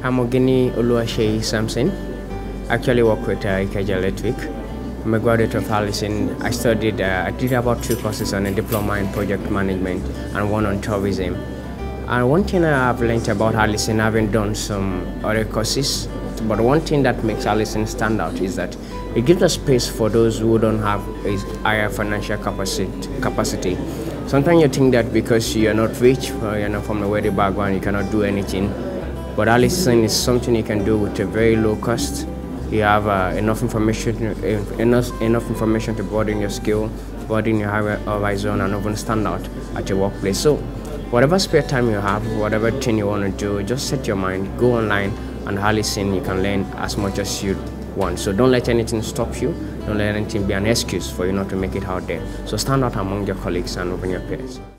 I'm Oluwaseyi Samson. Actually work with Ikeja Electric. I'm a graduate of Alison. I did about 2 courses on a diploma in project management and 1 on tourism. And one thing I've learned about Alison, having done some other courses, but one thing that makes Alison stand out is that it gives a space for those who don't have a higher financial capacity. Sometimes you think that because you're not rich or you're not from a wealthy background, you cannot do anything. But Alison is something you can do with a very low cost. You have enough information to broaden your skill, broaden your horizon, and even stand out at your workplace. So, whatever spare time you have, whatever thing you want to do, just set your mind, go online, and Alison, you can learn as much as you want. So don't let anything stop you. Don't let anything be an excuse for you not to make it out there. So stand out among your colleagues and even your peers.